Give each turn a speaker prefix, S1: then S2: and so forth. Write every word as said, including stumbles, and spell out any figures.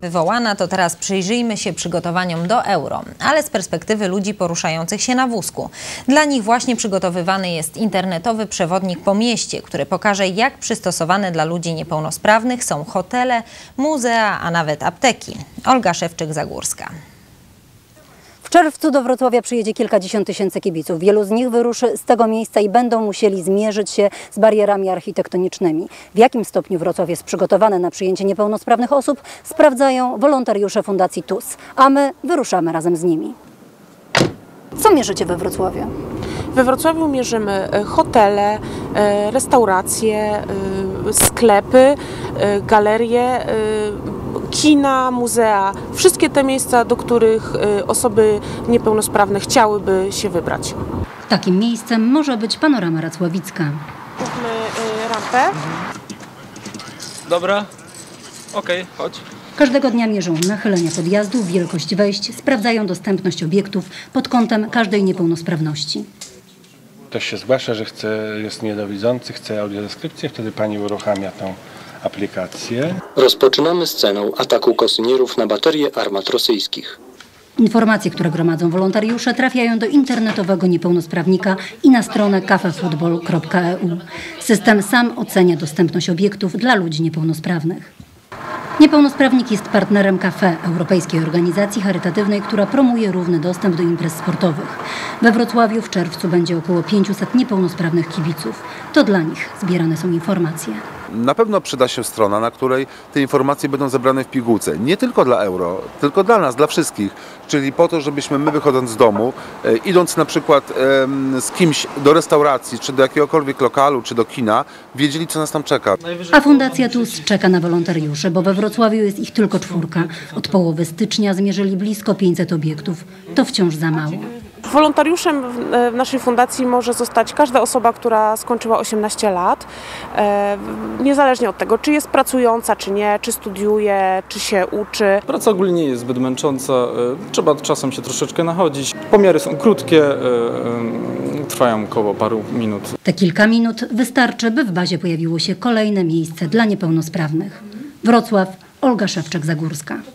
S1: Wywołana, to teraz przyjrzyjmy się przygotowaniom do euro, ale z perspektywy ludzi poruszających się na wózku. Dla nich właśnie przygotowywany jest internetowy przewodnik po mieście, który pokaże, jak przystosowane dla ludzi niepełnosprawnych są hotele, muzea, a nawet apteki. Olga Szewczyk-Zagórska.
S2: W czerwcu do Wrocławia przyjedzie kilkadziesiąt tysięcy kibiców. Wielu z nich wyruszy z tego miejsca i będą musieli zmierzyć się z barierami architektonicznymi. W jakim stopniu Wrocław jest przygotowany na przyjęcie niepełnosprawnych osób, sprawdzają wolontariusze Fundacji T U S, a my wyruszamy razem z nimi. Co mierzycie we Wrocławiu?
S3: We Wrocławiu mierzymy hotele, restauracje, sklepy, galerie, kina, muzea. Wszystkie te miejsca, do których osoby niepełnosprawne chciałyby się wybrać.
S2: Takim miejscem może być panorama racławicka.
S3: Zróbmy rampę.
S4: Dobra, okej, okay, chodź.
S2: Każdego dnia mierzą nachylenia podjazdów, wielkość wejść, sprawdzają dostępność obiektów pod kątem każdej niepełnosprawności.
S5: Ktoś się zgłasza, że chce, jest niedowidzący, chce audiodeskrypcję, wtedy pani uruchamia tą aplikację.
S6: Rozpoczynamy sceną ataku kosynierów na baterie armat rosyjskich.
S2: Informacje, które gromadzą wolontariusze, trafiają do internetowego niepełnosprawnika i na stronę cafefutbol kropka e u. System sam ocenia dostępność obiektów dla ludzi niepełnosprawnych. Niepełnosprawnik jest partnerem Cafe, europejskiej organizacji charytatywnej, która promuje równy dostęp do imprez sportowych. We Wrocławiu w czerwcu będzie około pięciuset niepełnosprawnych kibiców. To dla nich zbierane są informacje.
S7: Na pewno przyda się strona, na której te informacje będą zebrane w pigułce. Nie tylko dla euro, tylko dla nas, dla wszystkich. Czyli po to, żebyśmy my wychodząc z domu, e, idąc na przykład e, z kimś do restauracji, czy do jakiegokolwiek lokalu, czy do kina, wiedzieli, co nas tam czeka.
S2: A Fundacja T U S czeka na wolontariuszy, bo we Wrocławiu jest ich tylko czwórka. Od połowy stycznia zmierzyli blisko pięćset obiektów. To wciąż za mało.
S3: Wolontariuszem w naszej fundacji może zostać każda osoba, która skończyła osiemnaście lat, niezależnie od tego, czy jest pracująca, czy nie, czy studiuje, czy się uczy.
S4: Praca ogólnie nie jest zbyt męcząca, trzeba czasem się troszeczkę nachodzić. Pomiary są krótkie, trwają około paru minut.
S2: Te kilka minut wystarczy, by w bazie pojawiło się kolejne miejsce dla niepełnosprawnych. Wrocław, Olga Szewczyk-Zagórska.